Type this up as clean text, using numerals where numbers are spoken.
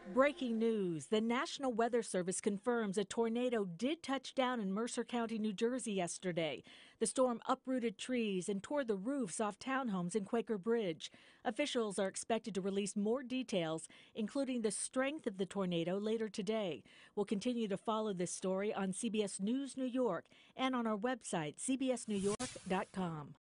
Breaking news. The National Weather Service confirms a tornado did touch down in Mercer County, New Jersey yesterday. The storm uprooted trees and tore the roofs off townhomes in Quaker Bridge. Officials are expected to release more details, including the strength of the tornado, later today. We'll continue to follow this story on CBS News New York and on our website, cbsnewyork.com.